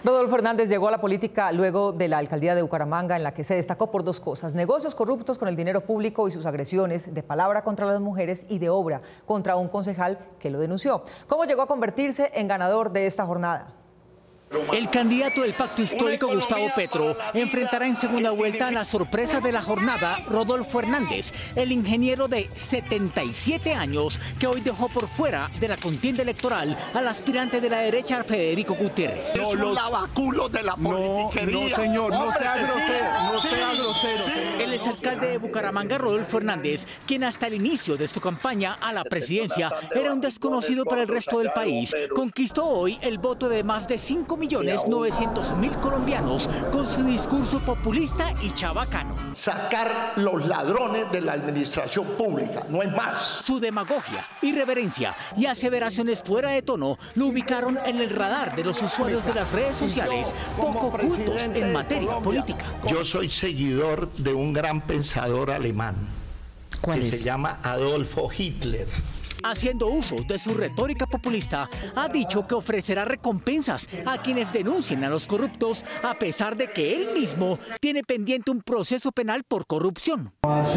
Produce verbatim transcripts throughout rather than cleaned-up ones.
Rodolfo Hernández llegó a la política luego de la alcaldía de Bucaramanga, en la que se destacó por dos cosas: negocios corruptos con el dinero público y sus agresiones de palabra contra las mujeres y de obra contra un concejal que lo denunció. ¿Cómo llegó a convertirse en ganador de esta jornada? El candidato del Pacto Histórico, Gustavo Petro, enfrentará en segunda vuelta a la sorpresa de la jornada, Rodolfo Hernández, el ingeniero de setenta y siete años que hoy dejó por fuera de la contienda electoral al aspirante de la derecha, Federico Gutiérrez. Es un lavaculo de la politiquería. No, no, señor, no sea grosero, no sea grosero. El exalcalde de Bucaramanga, Rodolfo Hernández, quien hasta el inicio de su campaña a la presidencia era un desconocido para el resto del país, conquistó hoy el voto de más de cinco millones novecientos mil colombianos con su discurso populista y chabacano. Sacar los ladrones de la administración pública, no es más. Su demagogia, irreverencia y aseveraciones fuera de tono lo ubicaron en el radar de los usuarios de las redes sociales, poco cultos en materia política. Yo soy seguidor de un gran pensador alemán ¿Cuál que es? se llama Adolfo Hitler. Haciendo uso de su retórica populista, ha dicho que ofrecerá recompensas a quienes denuncien a los corruptos, a pesar de que él mismo tiene pendiente un proceso penal por corrupción.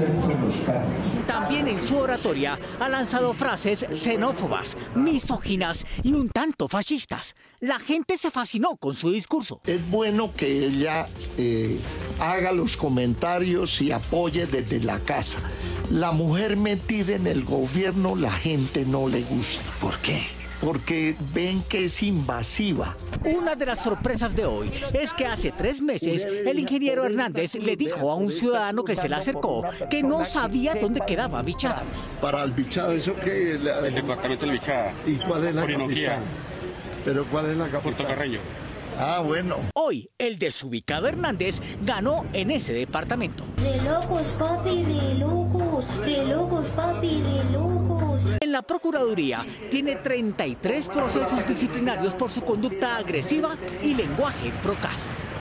También en su oratoria ha lanzado frases xenófobas, misóginas y un tanto fascistas. La gente se fascinó con su discurso. Es bueno que ella eh, haga los comentarios y apoye desde la casa. La mujer metida en el gobierno, la gente no le gusta. ¿Por qué? Porque ven que es invasiva. Una de las sorpresas de hoy es que hace tres meses el ingeniero Hernández le dijo a un ciudadano que se le acercó que no sabía dónde quedaba Bichada. Para el Bichada, ¿eso qué? El departamento de Bichada. ¿Y cuál es la Orinoquía. capital? ¿Pero cuál es la capital? Puerto Carreño. Ah, bueno. Hoy, el desubicado Hernández ganó en ese departamento. Re locos, papi, re locos, re locos, papi, re locos. En la Procuraduría tiene treinta y tres procesos disciplinarios por su conducta agresiva y lenguaje procaz.